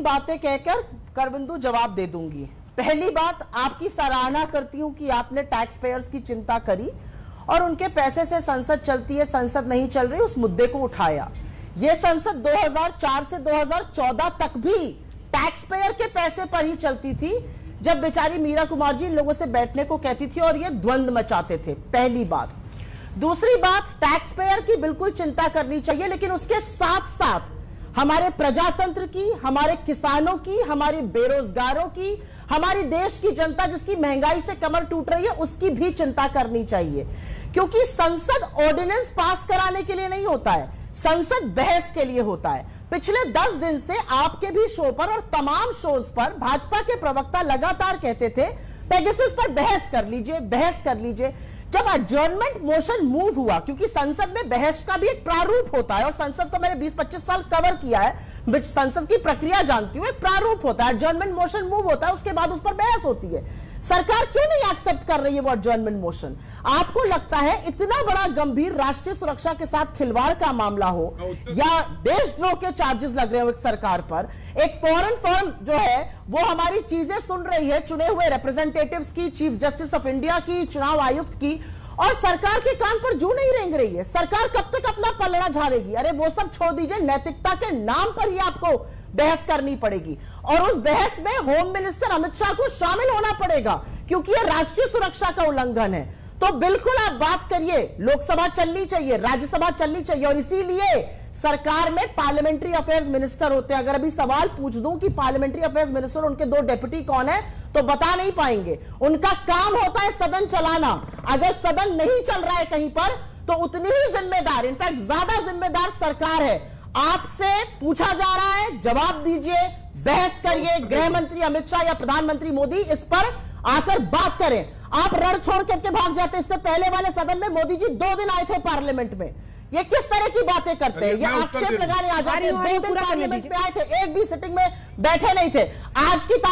बातें कहकर करबिंदु जवाब दे दूंगी। पहली बात, आपकी सराहना करती हूं कि आपने टैक्स पेयर्स की चिंता करी और उनके पैसे से संसद चलती है, संसद नहीं चल रही, उस मुद्दे को उठाया। यह संसद 2004 से 2014 तक भी टैक्स पेयर के पैसे पर ही चलती थी, जब बेचारी मीरा कुमार जी इन लोगों से बैठने को कहती थी और ये द्वंद्व मचाते थे। पहली बात। दूसरी बात, टैक्स पेयर की बिल्कुल चिंता करनी चाहिए, लेकिन उसके साथ साथ हमारे प्रजातंत्र की, हमारे किसानों की, हमारे बेरोजगारों की, हमारी देश की जनता जिसकी महंगाई से कमर टूट रही है, उसकी भी चिंता करनी चाहिए। क्योंकि संसद ऑर्डिनेंस पास कराने के लिए नहीं होता है, संसद बहस के लिए होता है। पिछले 10 दिन से आपके भी शो पर और तमाम शोज पर भाजपा के प्रवक्ता लगातार कहते थे पेगासस पर बहस कर लीजिए, बहस कर लीजिए। जब एडजर्नमेंट मोशन मूव हुआ, क्योंकि संसद में बहस का भी एक प्रारूप होता है और संसद को मैंने 20-25 साल कवर किया है, संसद की प्रक्रिया जानती हूं, एक प्रारूप होता है, एडजर्नमेंट मोशन मूव होता है, उसके बाद उस पर बहस होती है। सरकार क्यों नहीं एक्सेप्ट कर रही है वो एडजर्नमेंट मोशन? आपको लगता है इतना बड़ा गंभीर राष्ट्रीय सुरक्षा के साथ खिलवाड़ का मामला हो या देशद्रोह के चार्जेस लग रहे हो एक सरकार पर, एक फॉरेन फर्म जो है वो हमारी चीजें सुन रही है, चुने हुए रिप्रेजेंटेटिव्स की, चीफ जस्टिस ऑफ इंडिया की, चुनाव आयुक्त की, और सरकार के कान पर जू नहीं रेंग रही है। सरकार कब तक अपना पलड़ा झाड़ेगी? अरे वो सब छोड़ दीजिए, नैतिकता के नाम पर ही आपको बहस करनी पड़ेगी और उस बहस में होम मिनिस्टर अमित शाह को शामिल होना पड़ेगा, क्योंकि यह राष्ट्रीय सुरक्षा का उल्लंघन है। तो बिल्कुल आप बात करिए, लोकसभा चलनी चाहिए, राज्यसभा चलनी चाहिए, और इसीलिए सरकार में पार्लियामेंट्री अफेयर्स मिनिस्टर होते हैं। अगर अभी सवाल पूछ दूं कि पार्लियामेंट्री अफेयर्स मिनिस्टर उनके 2 डेप्यूटी कौन है, तो बता नहीं पाएंगे। उनका काम होता है सदन चलाना। अगर सदन नहीं चल रहा है कहीं पर, तो उतनी ही जिम्मेदार, इनफैक्ट ज्यादा जिम्मेदार सरकार है। आपसे पूछा जा रहा है, जवाब दीजिए, बहस करिए। गृह मंत्री अमित शाह या प्रधानमंत्री मोदी इस पर आकर बात करें। आप रण छोड़ करके भाग जाते। इससे पहले वाले सदन में मोदी जी 2 दिन आए थे पार्लियामेंट में। ये किस तरह की बातें करते हैं? ये आक्षेप लगाने आ जाते हैं। 2 दिन पार्लियामेंट में आए थे, एक भी सिटिंग में बैठे नहीं थे। आज की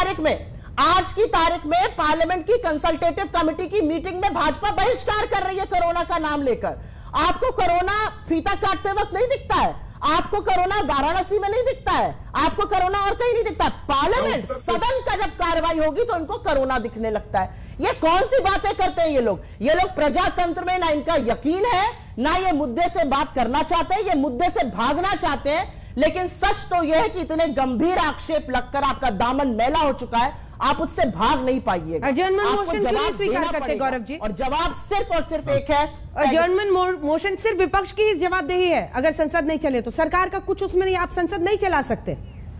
तारीख में पार्लियामेंट की कंसल्टेटिव कमेटी की मीटिंग में भाजपा बहिष्कार कर रही है कोरोना का नाम लेकर। आपको कोरोना फीता काटते वक्त नहीं दिखता है, आपको कोरोना वाराणसी में नहीं दिखता है, आपको कोरोना और कहीं नहीं दिखता है। पार्लियामेंट सदन का जब कार्रवाई होगी तो इनको कोरोना दिखने लगता है। ये कौन सी बातें करते हैं ये लोग? प्रजातंत्र में ना इनका यकीन है, ना ये मुद्दे से बात करना चाहते हैं, ये मुद्दे से भागना चाहते हैं। लेकिन सच तो यह है कि इतने गंभीर आक्षेप लगकर आपका दामन मैला हो चुका है, आप उससे भाग नहीं पाइएगा। आपको जवाब देना पड़ेगा, गौरव जी, और जवाब सिर्फ और सिर्फ एक है, एडजर्नमेंट मोशन सिर्फ विपक्ष की जवाबदेही है। अगर संसद नहीं चले तो सरकार का कुछ उसमें नहीं, आप संसद नहीं चला सकते।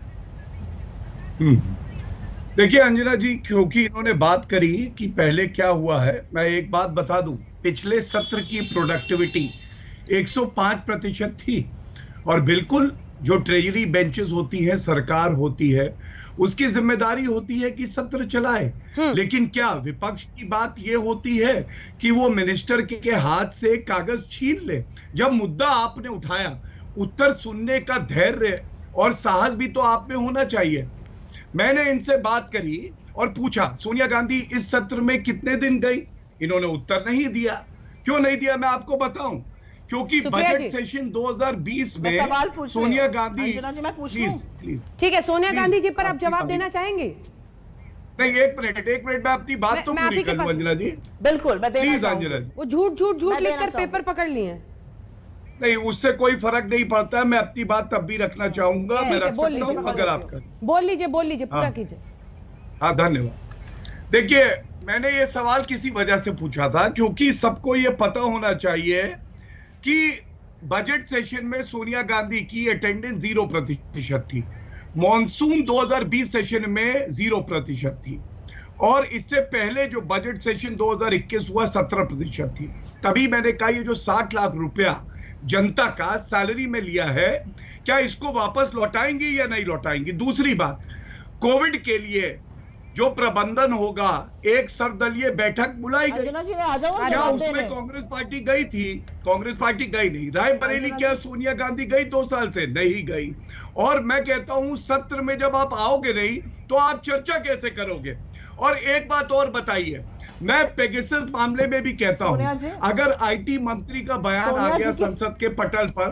देखिए अंजना जी, क्योंकि इन्होंने बात करी कि पहले क्या हुआ है, मैं एक बात बता दूं। पिछले सत्र की प्रोडक्टिविटी 105% थी, और बिल्कुल जो ट्रेजरी बेंचेस होती है, सरकार होती है, उसकी जिम्मेदारी होती है कि सत्र चलाए। लेकिन क्या विपक्ष की बात यह होती है कि वो मिनिस्टर के हाथ से कागज छीन ले? जब मुद्दा आपने उठाया, उत्तर सुनने का धैर्य और साहस भी तो आप में होना चाहिए। मैंने इनसे बात करी और पूछा, सोनिया गांधी इस सत्र में कितने दिन गई? इन्होंने उत्तर नहीं दिया। क्यों नहीं दिया मैं आपको बताऊं, क्योंकि बजट सेशन 2020 में सोनिया गांधी, प्लीज ठीक है, सोनिया गांधी जी पर आप जवाब देना चाहेंगे? नहीं, एक मिनट मैं अपनी बात तो पूरी कर लूं अंजना जी। बिल्कुल, मैं देना चाहूंगी। अंजना जी, वो झूठ लिखकर पेपर पकड़ लिए। नहीं, उससे कोई फर्क नहीं पड़ता। मैं अपनी बात तब भी रखना चाहूंगा, मैं रख सकता हूं अगर आप कर। बोल लीजिए, पूरा कीजिए। हाँ, धन्यवाद। देखिए, मैंने ये सवाल किसी वजह से पूछा था, क्योंकि सबको ये पता होना चाहिए कि बजट सेशन में सोनिया गांधी की अटेंडेंस 0% थी। मॉनसून 2020 सेशन में 0% थी, और इससे पहले जो बजट सेशन 2021 हुआ 17% थी। तभी मैंने कहा ये जो 60 लाख रुपया जनता का सैलरी में लिया है, क्या इसको वापस लौटाएंगे या नहीं लौटाएंगे? दूसरी बात, कोविड के लिए जो प्रबंधन होगा, एक सर्वदलीय बैठक बुलाई गई, क्या उसमें कांग्रेस पार्टी गई थी? कांग्रेस पार्टी गई नहीं। रायबरेली क्या सोनिया गांधी गई 2 साल से? नहीं गई। और मैं कहता हूं, सत्र में जब आप आओगे नहीं तो आप चर्चा कैसे करोगे? और एक बात और बताइए, मैं पेगासस मामले में भी कहता हूं, अगर आईटी मंत्री का बयान आ गया संसद के पटल पर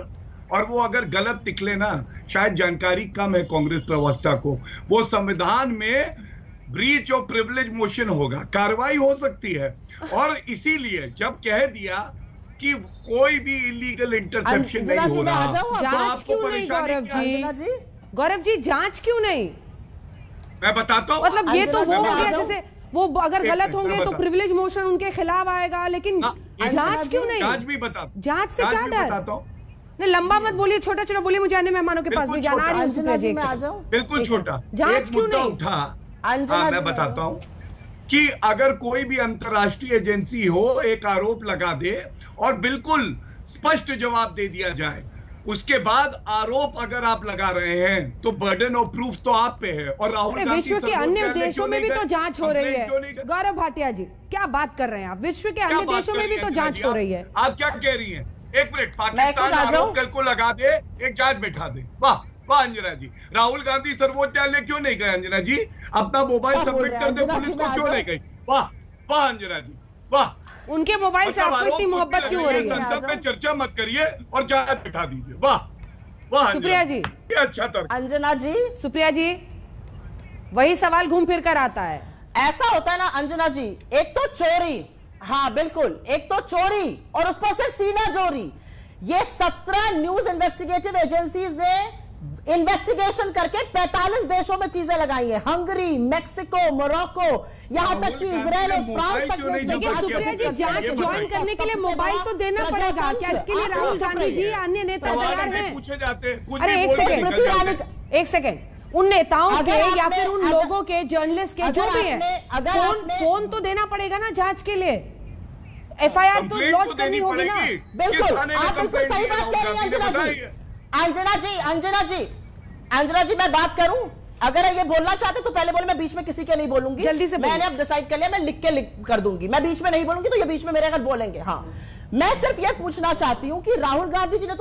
और वो अगर गलत निकले ना, शायद जानकारी कम है कांग्रेस प्रवक्ता को, वो संविधान में ब्रीच ऑफ प्रिविलेज मोशन होगा, कार्रवाई हो सकती है। और इसीलिए जब कह दिया कि कोई भी इलीगल इंटरसेप्शन नहीं हो रहा, तो आपको परेशानी। गौरव जी जांच क्यों नहीं? मैं बताता हूँ, मतलब ये तो वो हो गया जैसे वो अगर गलत होंगे तो प्रिविलेज मोशन उनके खिलाफ आएगा, लेकिन जांच क्यों नहीं? जांच भी बता, जांच से क्या डर? बताता हूँ। नहीं लंबा मत बोलिए, छोटा छोटा बोलिए, मुझे अन्य मेहमानों के पास भी जाना है। बिल्कुल छोटा। जांच क्यों नहीं उठा, मैं बताता हूँ कि अगर कोई भी अंतर्राष्ट्रीय एजेंसी हो एक आरोप लगा दे और बिल्कुल स्पष्ट जवाब दे दिया जाए, उसके बाद आरोप अगर आप लगा रहे हैं तो बर्डन ऑफ प्रूफ तो आप पे है। और राहुल गांधी विश्व के अन्य देशों में भी तो जांच हो रही है। गौरव भाटिया जी क्या बात कर रहे हैं आप? विश्व के अन्य देशों में भी तो जांच हो रही है। आप क्या कह रही हैं? एक मिनट, पाकिस्तान आरोप कल को लगा दे, एक जांच बैठा दे। वाह वाह अंजना जी, राहुल गांधी सर्वोच्च न्यायालय क्यों नहीं गए अंजना जी? अपना मोबाइल सबमिट कर दे पुलिस को, क्यों नहीं गई? वाह वाह अंजना जी, वाह। उनके मोबाइल से आपको इतनी मोहब्बत क्यों हो रही है? संसद में चर्चा मत करिए और जांच बिठा दीजिए। वाह वाह सुप्रिया जी, अच्छा तर्क। अंजना जी, सुप्रिया जी वही सवाल घूम फिर कर आता है। ऐसा होता है ना अंजना जी, एक तो चोरी, हाँ बिल्कुल, एक तो चोरी और उस पर से सीना चोरी। ये 17 न्यूज इन्वेस्टिगेटिव एजेंसीज ने इन्वेस्टिगेशन करके 45 देशों में चीजें लगाई हैं, हंगरी, मेक्सिको, मोरक्को, यहां तक कि इजराइल और फ्रांस तक। सुप्रिया जी जांच ज्वाइन करने के लिए मोबाइल तो देना पड़ेगा क्या? इसके लिए राहुल गांधी जी अन्य नेता तैयार हैं? पूछे जाते। अरे एक सेकेंड, उन नेताओं के या फिर उन लोगों के, जर्नलिस्ट के, जो भी है, फोन तो देना पड़ेगा ना जांच के लिए। एफआईआर तो लॉन्च करनी होगी ना। बिल्कुल, आप बिल्कुल सही बात कह रही हैं अंजना जी। अंजना जी मैं बात करूं? अगर ये बोलना चाहते तो पहले बोले, मैं बीच में किसी के नहीं बोलूंगी। जल्दी से मैंने अब डिसाइड कर लिया, मैं लिख कर दूंगी। मैं बीच में नहीं बोलूंगी तो ये बीच में मेरे अगर बोलेंगे। हाँ, मैं सिर्फ ये पूछना चाहती हूं कि राहुल गांधी जी ने